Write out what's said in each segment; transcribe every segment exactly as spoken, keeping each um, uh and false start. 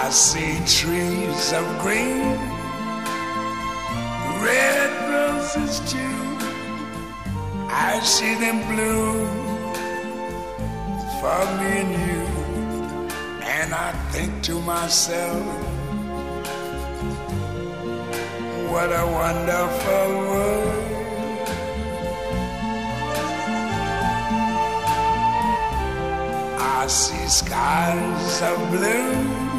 I see trees of green, red roses too. I see them bloom for me and you. And I think to myself, what a wonderful world. I see skies of blue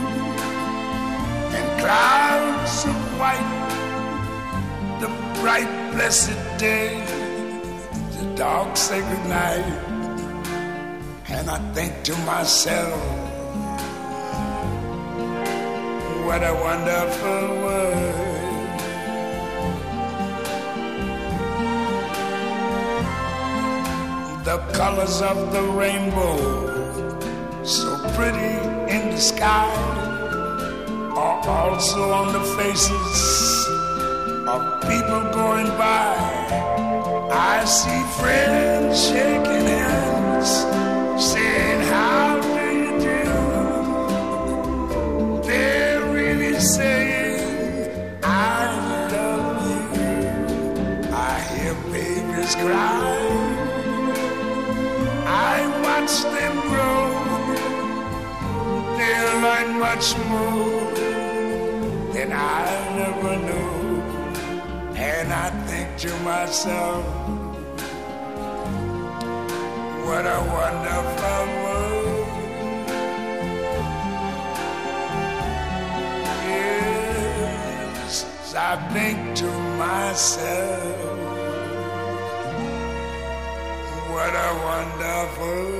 and clouds of white, the bright blessed day, the dark sacred night. And I think to myself, what a wonderful world. The colors of the rainbow, so pretty in the sky, are also on the faces of people going by. I see friends shaking hands, saying, how do you do? They're really saying, I love you. I hear babies cry, I watch them grow. They'll learn much more than I never knew. And I think to myself, what a wonderful world. Yes, I think to myself, what a wonderful